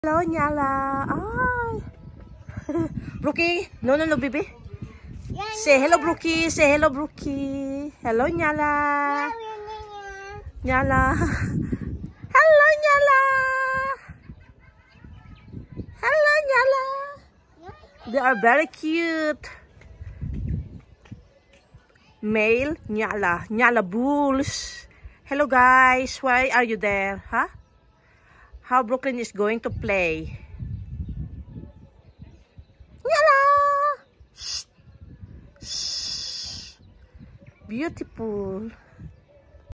Hello, Nyala. Ay. Brookie. No, baby. Say hello, Brookie. Say hello, Brookie. Hello, Nyala. Nyala. Hello, Nyala. Hello, Nyala. They are very cute. Male Nyala. Nyala Bulls. Hello, guys. Why are you there? Huh? How Brooklyn is going to play. Nyala! Shh. Shh. Beautiful.